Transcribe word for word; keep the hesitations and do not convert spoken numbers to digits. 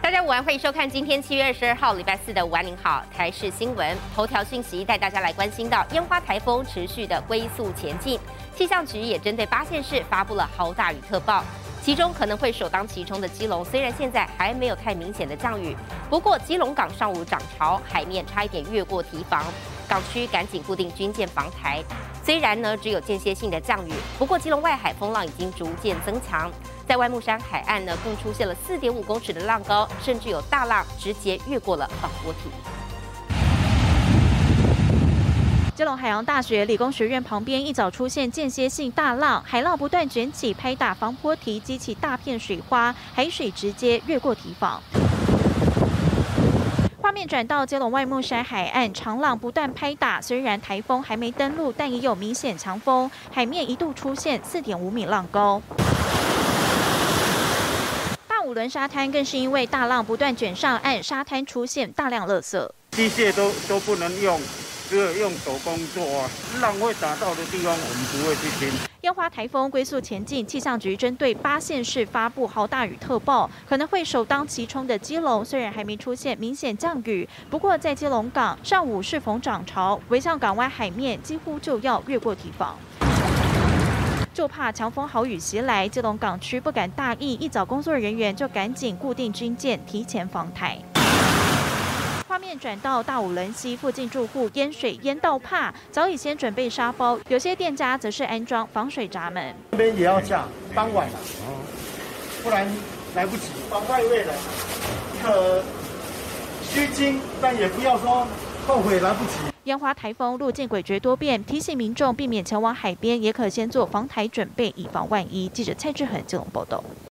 大家午安，欢迎收看今天七月二十二号礼拜四的午安您好台视新闻头条讯息，带大家来关心到烟花台风持续的龟速前进，气象局也针对八县市发布了豪大雨特报，其中可能会首当其冲的基隆，虽然现在还没有太明显的降雨，不过基隆港上午涨潮，海面差一点越过堤防，港区赶紧固定军舰防台。虽然呢只有间歇性的降雨，不过基隆外海风浪已经逐渐增强。在外木山海岸呢，更出现了四点五公尺的浪高，甚至有大浪直接越过了防波堤。 基隆海洋大学理工学院旁边一早出现间歇性大浪，海浪不断卷起，拍打防波堤，激起大片水花，海水直接越过堤防。画面转到基隆外木山海岸，长浪不断拍打，虽然台风还没登陆，但也有明显强风，海面一度出现四点五米浪高。五轮沙滩更是因为大浪不断卷上岸，沙滩出现大量垃圾， 机械都都不能用，只有用手工做啊。浪会打到的地方，我们不会去听。 烟花台风龟速前进，气象局针对八县市发布豪大雨特报，可能会首当其冲的基隆，虽然还没出现明显降雨，不过在基隆港上午适逢涨潮，围向港湾海面几乎就要越过堤防。就怕强风豪雨袭来，基隆港区不敢大意，一早工作人员就赶紧固定军舰，提前防台。画面转到大武仑溪附近住户淹水淹到怕，早已先准备沙包，有些店家则是安装防水闸门。 这边也要下，当晚了，不然来不及。防太位了，可虚惊，但也不要说后悔来不及。 烟花台风路径诡谲多变，提醒民众避免前往海边，也可先做防台准备，以防万一。记者蔡志恒基隆报道。